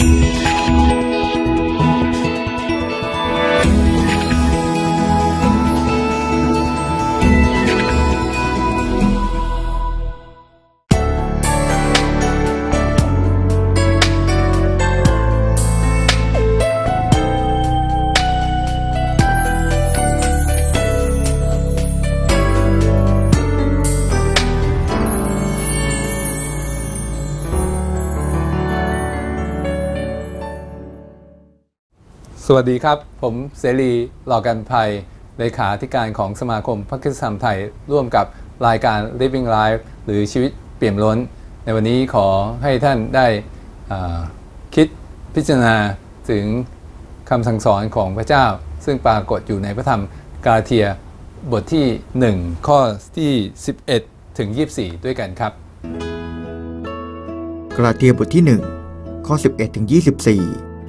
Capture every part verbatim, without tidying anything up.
สวัสดีครับผมเสรีหล่อกันภัยเลขาธิการของสมาคมพระคริสตธรรมไทยร่วมกับรายการ Living Life หรือชีวิตเปี่ยมล้นในวันนี้ขอให้ท่านได้คิดพิจารณาถึงคำสั่งสอนของพระเจ้าซึ่งปรากฏอยู่ในพระธรรมกาลาเทียบทที่หนึ่งข้อที่สิบเอ็ดถึงยี่สิบสี่ด้วยกันครับกาลาเทียบทที่หนึ่งข้อสิบเอ็ดถึงยี่สิบสี่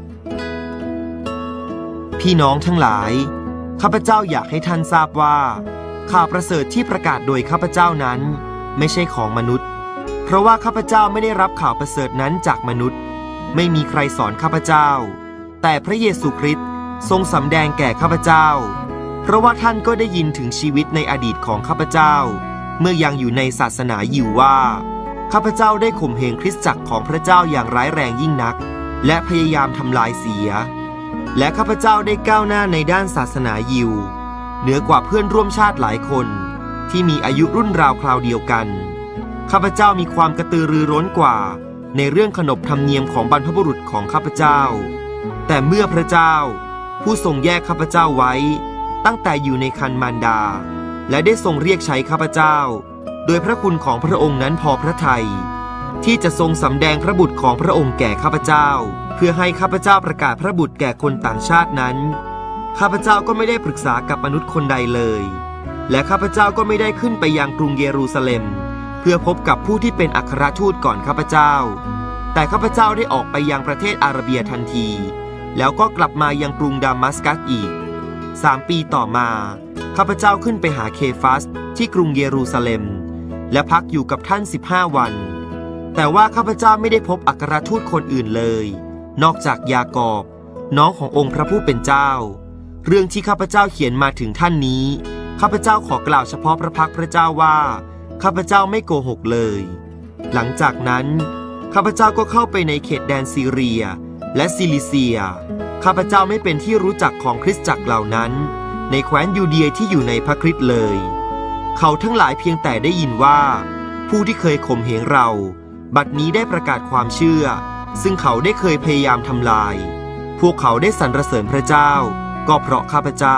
พี่น้องทั้งหลายข้าพเจ้าอยากให้ท่านทราบว่าข่าวประเสริฐที่ประกาศโดยข้าพเจ้านั้นไม่ใช่ของมนุษย์เพราะว่าข้าพเจ้าไม่ได้รับข่าวประเสริฐนั้นจากมนุษย์ไม่มีใครสอนข้าพเจ้าแต่พระเยซูคริสต์ทรงสำแดงแก่ข้าพเจ้าเพราะว่าท่านก็ได้ยินถึงชีวิตในอดีตของข้าพเจ้าเมื่อยังอยู่ในศาสนายิวว่าข้าพเจ้าได้ข่มเหงคริสตจักรของพระเจ้าอย่างร้ายแรงยิ่งนักและพยายามทำลายเสียและข้าพเจ้าได้ก้าวหน้าในด้านศาสนายิวเหนือกว่าเพื่อนร่วมชาติหลายคนที่มีอายุรุ่นราวคราวเดียวกันข้าพเจ้ามีความกระตือรือร้นกว่าในเรื่องขนบธรรมเนียมของบรรพบุรุษของข้าพเจ้าแต่เมื่อพระเจ้าผู้ทรงแยกข้าพเจ้าไว้ตั้งแต่อยู่ในครรภ์มารดาและได้ทรงเรียกใช้ข้าพเจ้าโดยพระคุณของพระองค์นั้นพอพระทัยที่จะทรงสำแดงพระบุตรของพระองค์แก่ข้าพเจ้าเพื่อให้ข้าพเจ้าประกาศพระบุตรแก่คนต่างชาตินั้นข้าพเจ้าก็ไม่ได้ปรึกษากับมนุษย์คนใดเลยและข้าพเจ้าก็ไม่ได้ขึ้นไปยังกรุงเยรูซาเล็มเพื่อพบกับผู้ที่เป็นอัครทูตก่อนข้าพเจ้าแต่ข้าพเจ้าได้ออกไปยังประเทศอาระเบียทันทีแล้วก็กลับมายังกรุงดามัสกัสอีกสามปีต่อมาข้าพเจ้าขึ้นไปหาเคฟัสที่กรุงเยรูซาเล็มและพักอยู่กับท่านสิบห้าวันแต่ว่าข้าพเจ้าไม่ได้พบอัครทูตคนอื่นเลยนอกจากยากอบน้องขององค์พระผู้เป็นเจ้าเรื่องที่ข้าพเจ้าเขียนมาถึงท่านนี้ข้าพเจ้าขอกล่าวเฉพาะพระพักพระเจ้าว่าข้าพเจ้าไม่โกหกเลยหลังจากนั้นข้าพเจ้าก็เข้าไปในเขตแดนซีเรียและซิลิเซียข้าพเจ้าไม่เป็นที่รู้จักของคริสตจักรเหล่านั้นในแคว้นยูเดียที่อยู่ในพระคริสต์เลยเขาทั้งหลายเพียงแต่ได้ยินว่าผู้ที่เคยข่มเหงเราบัดนี้ได้ประกาศความเชื่อซึ่งเขาได้เคยพยายามทำลายพวกเขาได้สรรเสริญพระเจ้าก็เพราะข้าพเจ้า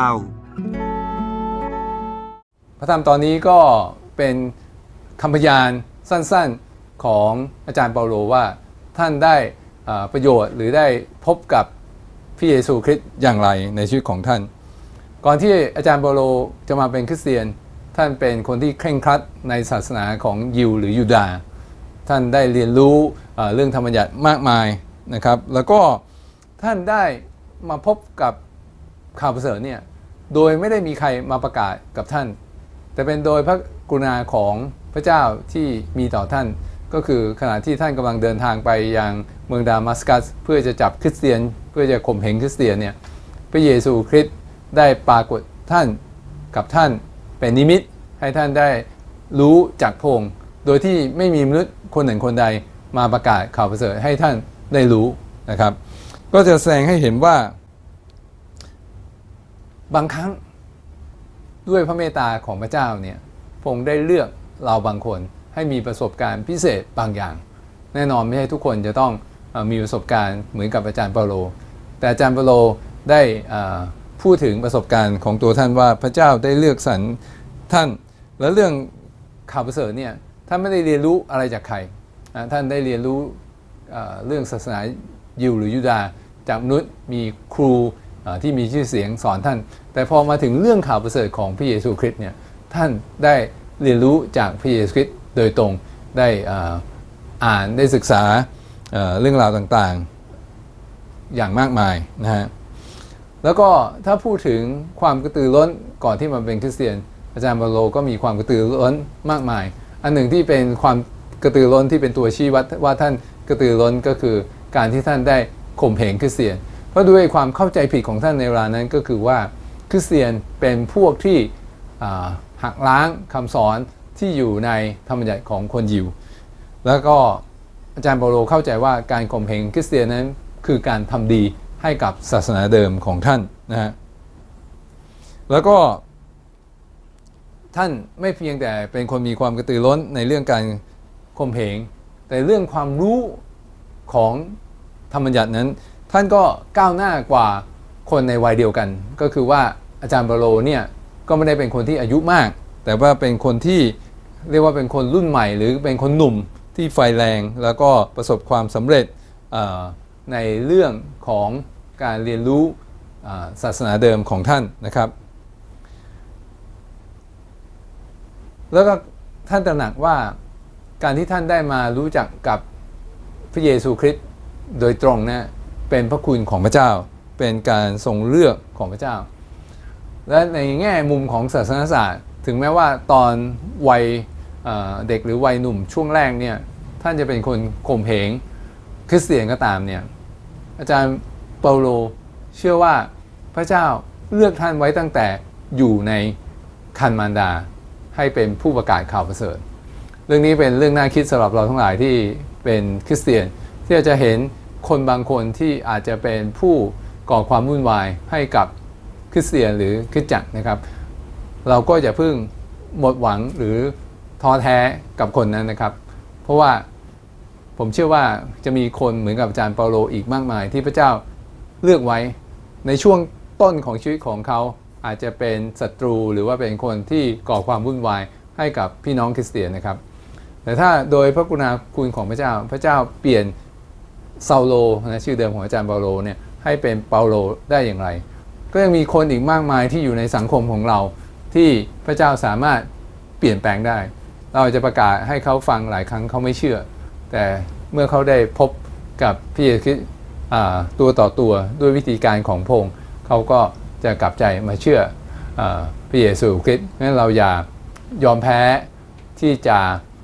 พระธรรมตอนนี้ก็เป็นคำพยานสั้นๆของอาจารย์เปาโลว่าท่านได้ประโยชน์หรือได้พบกับพระเยซูคริสต์อย่างไรในชีวิตของท่านก่อนที่อาจารย์เปาโลจะมาเป็นคริสเตียนท่านเป็นคนที่เคร่งครัดในศาสนาของยิวหรือยูดาห์ท่านได้เรียนรู้เรื่องธรรมบัญญัติมากมายนะครับแล้วก็ท่านได้มาพบกับข่าวประเสริฐเนี่ยโดยไม่ได้มีใครมาประกาศกับท่านแต่เป็นโดยพระกรุณาของพระเจ้าที่มีต่อท่านก็คือขณะที่ท่านกำลังเดินทางไปยังเมืองดามัสกัสเพื่อจะจับคริสเตียนเพื่อจะข่มเหงคริสเตียนเนี่ยพระเยซูคริสต์ได้ปรากฏท่านกับท่านเป็นนิมิตให้ท่านได้รู้จากพระองค์โดยที่ไม่มีมนุษย์คนหนึ่งคนใดมาประกาศข่าวประเสริฐให้ท่านได้รู้นะครับก็จะแสดงให้เห็นว่าบางครั้งด้วยพระเมตตาของพระเจ้าเนี่ยพระองค์ได้เลือกเราบางคนให้มีประสบการณ์พิเศษบางอย่างแน่นอนไม่ใช่ทุกคนจะต้องมีประสบการณ์เหมือนกับอาจารย์เปาโลแต่อาจารย์เปาโลได้พูดถึงประสบการณ์ของตัวท่านว่าพระเจ้าได้เลือกสรรท่านและเรื่องข่าวประเสริฐเนี่ยท่านไม่ได้เรียนรู้อะไรจากใครท่านได้เรียนรู้เรื่องศาสนายิวหรือยูดาห์จากมนุษย์มีครูที่มีชื่อเสียงสอนท่านแต่พอมาถึงเรื่องข่าวประเสริฐของพระเยซูคริสต์เนี่ยท่านได้เรียนรู้จากพระเยซูคริสต์โดยตรงได้อ่านได้ศึกษาเรื่องราวต่างๆอย่างมากมายนะฮะแล้วก็ถ้าพูดถึงความกระตือร้นก่อนที่มาเป็นคริสเตียนอาจารย์เปาโลก็มีความกระตือร้นมากมายอันหนึ่งที่เป็นความกระตือร้นที่เป็นตัวชี้วัดว่าท่านกระตือร้นก็คือการที่ท่านได้ข่มเหงคริสเตียนเพราะด้วยความเข้าใจผิดของท่านในเวลานั้นก็คือว่าคริสเตียนเป็นพวกที่หักล้างคำสอนที่อยู่ในธรรมบัญญัติของคนยิวแล้วก็อาจารย์เปาโลเข้าใจว่าการข่มเหงคริสเตียนนั้นคือการทำดีให้กับศาสนาเดิมของท่านนะฮะแล้วก็ท่านไม่เพียงแต่เป็นคนมีความกระตือร้นในเรื่องการข่มเหงแต่เรื่องความรู้ของธรรมบัญญัตินั้นท่านก็ก้าวหน้ากว่าคนในวัยเดียวกันก็คือว่าอาจารย์เปาโลเนี่ยก็ไม่ได้เป็นคนที่อายุมากแต่ว่าเป็นคนที่เรียกว่าเป็นคนรุ่นใหม่หรือเป็นคนหนุ่มที่ไฟแรงแล้วก็ประสบความสำเร็จในเรื่องของการเรียนรู้ศาสนาเดิมของท่านนะครับแล้วก็ท่านตระหนักว่าการที่ท่านได้มารู้จักกับพระเยซูคริสต์โดยตรงนะเป็นพระคุณของพระเจ้าเป็นการทรงเลือกของพระเจ้าและในแง่มุมของศาสนศาสตร์ถึงแม้ว่าตอนวัยเด็กหรือวัยหนุ่มช่วงแรกเนี่ยท่านจะเป็นคนข่มเหงคริสเตียนก็ตามเนี่ยอาจารย์เปาโลเชื่อว่าพระเจ้าเลือกท่านไว้ตั้งแต่อยู่ในครรภ์มารดาให้เป็นผู้ประกาศข่าวประเสริฐเรื่องนี้เป็นเรื่องน่าคิดสำหรับเราทั้งหลายที่เป็นคริสเตียนที่จะเห็นคนบางคนที่อาจจะเป็นผู้ก่อความวุ่นวายให้กับคริสเตียนหรือคริสตจักรนะครับเราก็อย่าเพิ่งหมดหวังหรือท้อแท้กับคนนั้นนะครับเพราะว่าผมเชื่อว่าจะมีคนเหมือนกับอาจารย์เปาโลอีกมากมายที่พระเจ้าเลือกไว้ในช่วงต้นของชีวิตของเขาอาจจะเป็นศัตรูหรือว่าเป็นคนที่ก่อความวุ่นวายให้กับพี่น้องคริสเตียนนะครับแต่ถ้าโดยพระกรุณาคุณของพระเจ้าพระเจ้าเปลี่ยนเซาโลนะชื่อเดิมของอาจารย์เปาโลเนี่ยให้เป็นเปาโลได้อย่างไรก็ยังมีคนอีกมากมายที่อยู่ในสังคมของเราที่พระเจ้าสามารถเปลี่ยนแปลงได้เราจะประกาศให้เขาฟังหลายครั้งเขาไม่เชื่อแต่เมื่อเขาได้พบกับพระเยซูคริสต์ตัวต่อตัวด้วยวิธีการของพระองค์เขาก็จะกลับใจมาเชื่อพระเยซูคริสต์งั้นเราอย่ายอมแพ้ที่จะ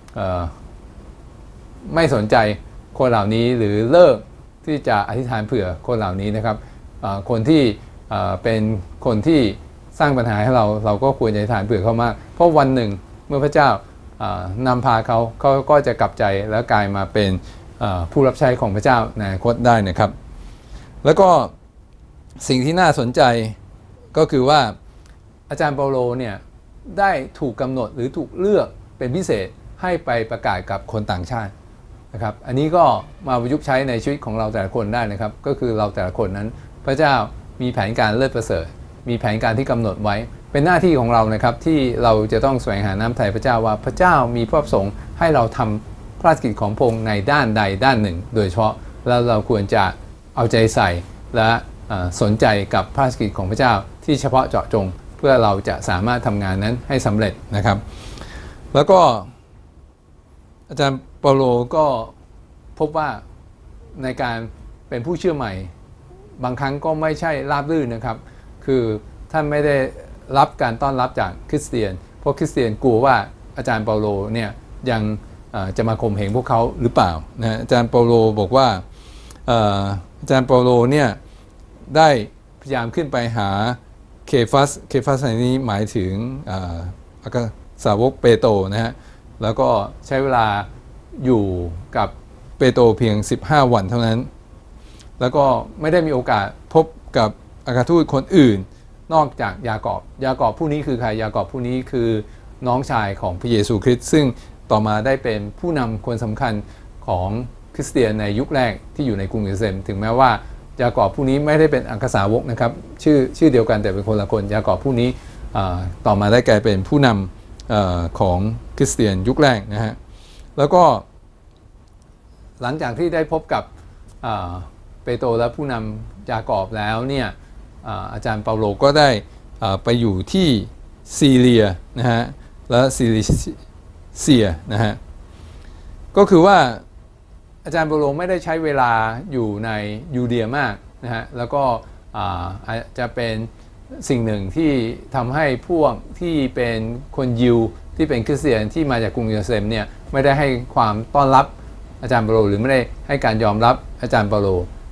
ไม่สนใจคนเหล่านี้หรือเลิกที่จะอธิษฐานเผื่อคนเหล่านี้นะครับคนที่เป็นคนที่สร้างปัญหาให้เราเราก็ควรจะอธิษฐานเผื่อเขามากเพราะวันหนึ่งเมื่อพระเจ้านำพาเขาเขาก็จะกลับใจแล้วกลายมาเป็นผู้รับใช้ของพระเจ้าในอนาคตได้นะครับแล้วก็สิ่งที่น่าสนใจก็คือว่าอาจารย์เปาโลเนี่ยได้ถูกกำหนดหรือถูกเลือกเป็นพิเศษให้ไปประกาศกับคนต่างชาตินะครับอันนี้ก็มาประยุกต์ใช้ในชีวิตของเราแต่ละคนได้นะครับก็คือเราแต่ละคนนั้นพระเจ้ามีแผนการเลิศประเสริฐมีแผนการที่กำหนดไว้เป็นหน้าที่ของเรานะครับที่เราจะต้องแสวงหาน้ำไถ่พระเจ้าว่าพระเจ้ามีพระประสงค์ให้เราทำพระราชกิจของพระองค์ในด้านใดด้านหนึ่งโดยเฉพาะแล้วเราควรจะเอาใจใส่และสนใจกับพระราชกิจของพระเจ้าที่เฉพาะเจาะจงเพื่อเราจะสามารถทำงานนั้นให้สำเร็จนะครับแล้วก็อาจารย์เปาโลก็พบว่าในการเป็นผู้เชื่อใหม่บางครั้งก็ไม่ใช่ราบรื่นนะครับคือท่านไม่ได้รับการต้อนรับจากคริสเตียนเพราะคริสเตียนกลัวว่าอาจารย์เปาโลเนี่ยยังจะมาข่มเหงพวกเขาหรือเปล่านะอาจารย์เปาโลบอกว่าอาจารย์เปาโลเนี่ยได้พยายามขึ้นไปหาเคฟัสเคฟัสในนี้หมายถึงสาวกเปโตรนะฮะแล้วก็ใช้เวลาอยู่กับเปโตรเพียงสิบห้าวันเท่านั้นแล้วก็ไม่ได้มีโอกาสพบกับอัครทูตคนอื่นนอกจากยากอบยากอบผู้นี้คือใครยากอบผู้นี้คือน้องชายของพระเยซูคริสต์ซึ่งต่อมาได้เป็นผู้นำคนสำคัญของคริสเตียนในยุคแรกที่อยู่ในกรุงเยรูซาเล็มถึงแม้ว่ายากอบผู้นี้ไม่ได้เป็นอัครสาวกนะครับชื่อชื่อเดียวกันแต่เป็นคนละคนยากอบผู้นี้ต่อมาได้กลายเป็นผู้นำของคริสเตียนยุคแรกนะฮะแล้วก็หลังจากที่ได้พบกับเปโตรและผู้นำยากอบแล้วเนี่ยอาจารย์เปาโลก็ได้ไปอยู่ที่ซีเรียนะฮะและซิลิเซียนะฮะก็คือว่าอาจารย์เปาโลไม่ได้ใช้เวลาอยู่ในยูเดียมากนะฮะแล้วก็อาจจะเป็นสิ่งหนึ่งที่ทำให้พวกที่เป็นคนยิวที่เป็นคริสเตียนที่มาจากกรุงเยรูซาเล็มเนี่ยไม่ได้ให้ความต้อนรับอาจารย์เปาโลหรือไม่ได้ให้การยอมรับอาจารย์เปาโล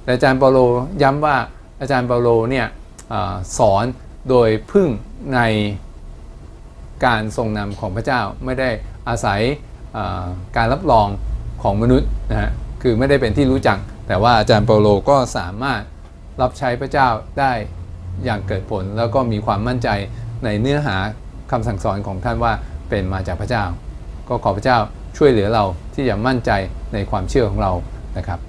แต่อาจารย์เปาโลย้ำว่าอาจารย์เปาโลเนี่ยสอนโดยพึ่งในการทรงนำของพระเจ้าไม่ได้อาศัยการรับรองของมนุษย์นะฮะคือไม่ได้เป็นที่รู้จักแต่ว่าอาจารย์เปาโลก็สามารถรับใช้พระเจ้าได้อย่างเกิดผลแล้วก็มีความมั่นใจในเนื้อหาคำสั่งสอนของท่านว่าเป็นมาจากพระเจ้าก็ขอพระเจ้าช่วยเหลือเราที่จะมั่นใจในความเชื่อของเรานะครับ